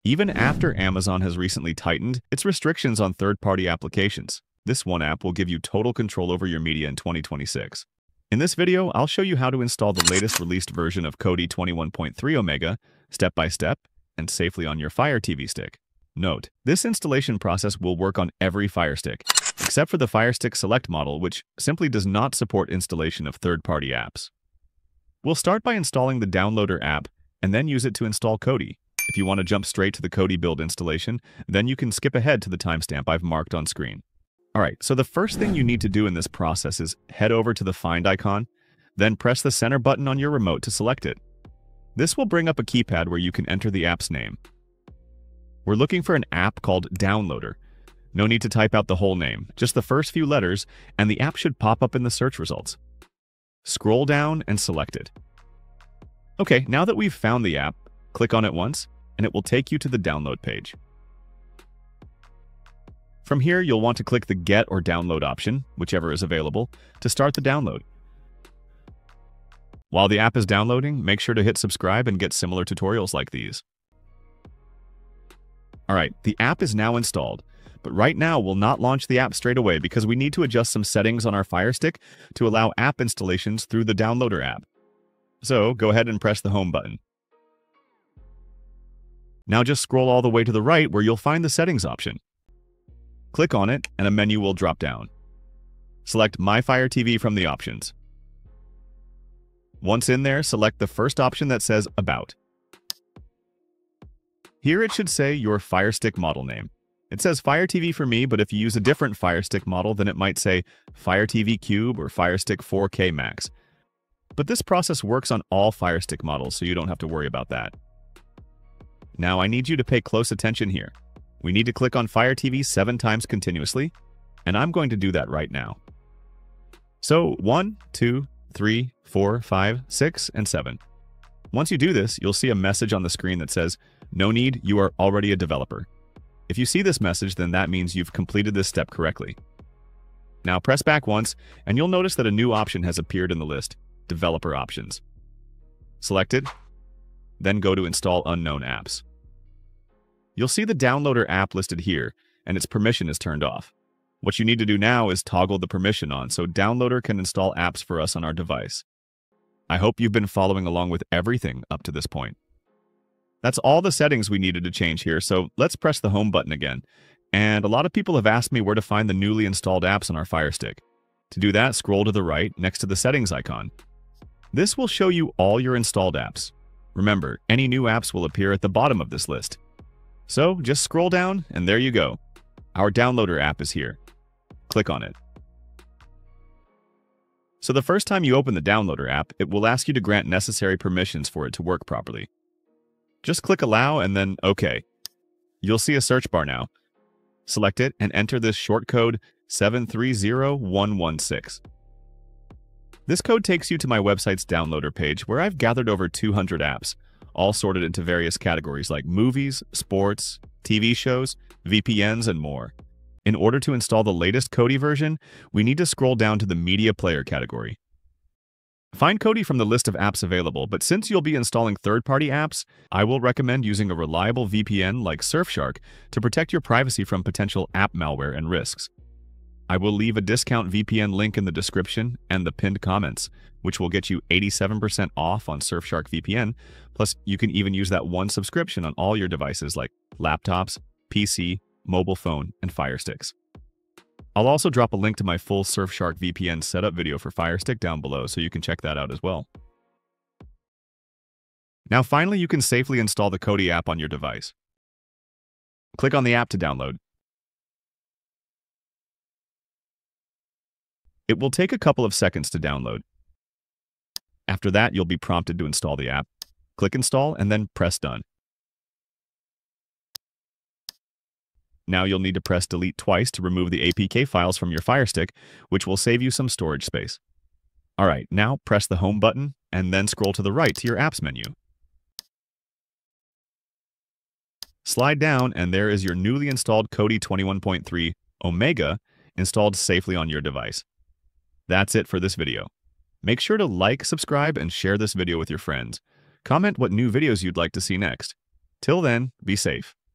Even after Amazon has recently tightened its restrictions on third-party applications, this one app will give you total control over your media in 2026. In this video, I'll show you how to install the latest released version of KODI 21.3 Omega, step by step, and safely on your Fire TV stick. Note, this installation process will work on every Fire Stick, except for the Firestick Select model, which simply does not support installation of third-party apps. We'll start by installing the Downloader app, and then use it to install KODI. If you want to jump straight to the KODI build installation, then you can skip ahead to the timestamp I've marked on screen. Alright, so the first thing you need to do in this process is head over to the Find icon, then press the center button on your remote to select it. This will bring up a keypad where you can enter the app's name. We're looking for an app called Downloader. No need to type out the whole name, just the first few letters, and the app should pop up in the search results. Scroll down and select it. Okay, now that we've found the app, click on it once, and it will take you to the download page. From here, you'll want to click the Get or Download option, whichever is available, to start the download. While the app is downloading, make sure to hit subscribe and get similar tutorials like these. Alright, the app is now installed, but right now we'll not launch the app straight away because we need to adjust some settings on our Fire Stick to allow app installations through the Downloader app. So, go ahead and press the Home button. Now just scroll all the way to the right where you'll find the Settings option. Click on it and a menu will drop down. Select My Fire TV from the options. Once in there, select the first option that says About. Here it should say your Fire Stick model name. It says Fire TV for me, but if you use a different Fire Stick model, then it might say Fire TV Cube or Fire Stick 4K Max. But this process works on all Fire Stick models, so you don't have to worry about that. Now I need you to pay close attention here. We need to click on Fire TV 7 times continuously, and I'm going to do that right now. So 1, 2, 3, 4, 5, 6, and 7. Once you do this, you'll see a message on the screen that says, "No need, you are already a developer." If you see this message, then that means you've completed this step correctly. Now press back once, and you'll notice that a new option has appeared in the list, Developer Options. Select it, then go to Install Unknown Apps. You'll see the Downloader app listed here, and its permission is turned off. What you need to do now is toggle the permission on so Downloader can install apps for us on our device. I hope you've been following along with everything up to this point. That's all the settings we needed to change here, so let's press the Home button again. And a lot of people have asked me where to find the newly installed apps on our Fire Stick. To do that, scroll to the right next to the Settings icon. This will show you all your installed apps. Remember, any new apps will appear at the bottom of this list. So just scroll down, and there you go. Our Downloader app is here. Click on it. So the first time you open the Downloader app, it will ask you to grant necessary permissions for it to work properly. Just click Allow and then OK. You'll see a search bar now. Select it and enter this short code 730116. This code takes you to my website's Downloader page where I've gathered over 200 apps, all sorted into various categories like movies, sports, TV shows, VPNs, and more. In order to install the latest KODI version, we need to scroll down to the Media Player category. Find KODI from the list of apps available, but since you'll be installing third-party apps, I will recommend using a reliable VPN like Surfshark to protect your privacy from potential app malware and risks. I will leave a discount VPN link in the description and the pinned comments, which will get you 87% off on SurfsharkVPN, plus you can even use that one subscription on all your devices like laptops, PC, mobile phone, and Fire Sticks. I'll also drop a link to my full SurfsharkVPN setup video for Fire Stick down below, so you can check that out as well. Now finally, you can safely install the KODI app on your device. Click on the app to download. It will take a couple of seconds to download. After that, you'll be prompted to install the app. Click Install and then press Done. Now you'll need to press Delete twice to remove the APK files from your Fire Stick, which will save you some storage space. Alright, now press the Home button and then scroll to the right to your Apps menu. Slide down and there is your newly installed KODI 21.3 Omega installed safely on your device. That's it for this video. Make sure to like, subscribe, and share this video with your friends. Comment what new videos you'd like to see next. Till then, be safe.